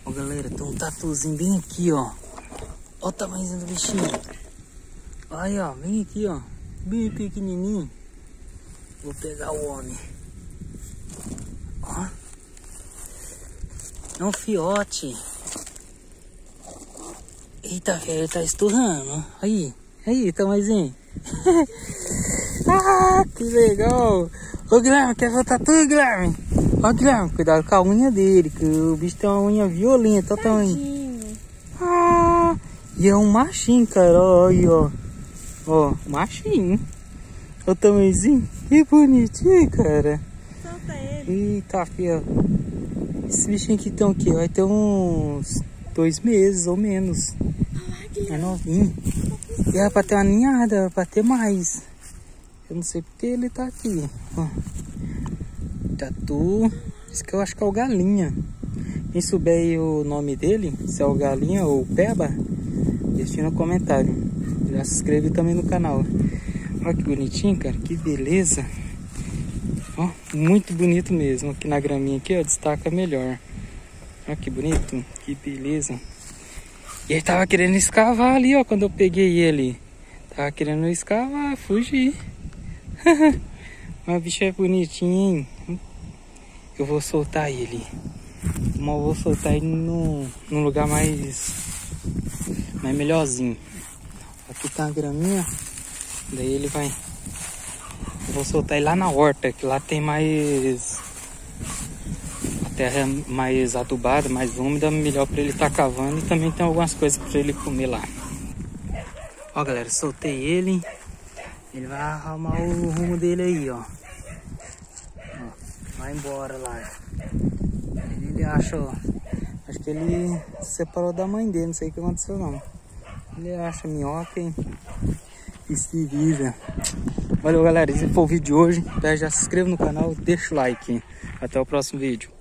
Ó, galera, tem um tatuzinho bem aqui, ó. Ó o tamanhozinho do bichinho. Aí, ó, vem aqui, ó. Bem pequenininho. Vou pegar o homem. Ó. É um fiote. Eita, velho, ele tá esturrando. Aí, tamanhozinho. Ah, que legal. Ô, Guilherme, quer ver o tatu, Guilherme? Ó, Guilherme, cuidado com a unha dele, que o bicho tem uma unha violenta. Olha o tamanho. Ah, e é um machinho, cara. Ó, aí, ó. Ó, machinho. Olha o tamanhozinho. Que bonitinho, cara. Solta ele. Eita, filha. Esse bichinho aqui tem o quê? Vai ter uns 2 meses ou menos. É novinho. E era pra ter uma ninhada, era pra ter mais. Eu não sei porque ele tá aqui. Ó. Tatu. Esse que eu acho que é o Galinha. Quem souber aí o nome dele, se é o Galinha ou o Peba, deixe no comentário. Já se inscreve também no canal. Olha que bonitinho, cara. Que beleza. Ó, muito bonito mesmo. Aqui na graminha aqui, ó, destaca melhor. Olha que bonito. Que beleza. E ele tava querendo escavar ali, ó, quando eu peguei ele. Tava querendo escavar, fugir. Mas o bicho é bonitinho, hein? Eu vou soltar ele. Mas eu vou soltar ele num lugar mais melhorzinho. Aqui tá a graminha. Daí ele vai... Eu vou soltar ele lá na horta, que lá tem mais... A terra é mais adubada, mais úmida, melhor pra ele estar cavando. E também tem algumas coisas pra ele comer lá. Ó, galera, soltei ele. Ele vai arrumar o rumo dele aí, ó. Vai embora lá. Ele acha, ó. Acho que ele se separou da mãe dele, não sei o que aconteceu não. Ele acha minhoca e se vira. Valeu, galera, esse foi o vídeo de hoje. Já se inscreva no canal, deixa o like. Até o próximo vídeo.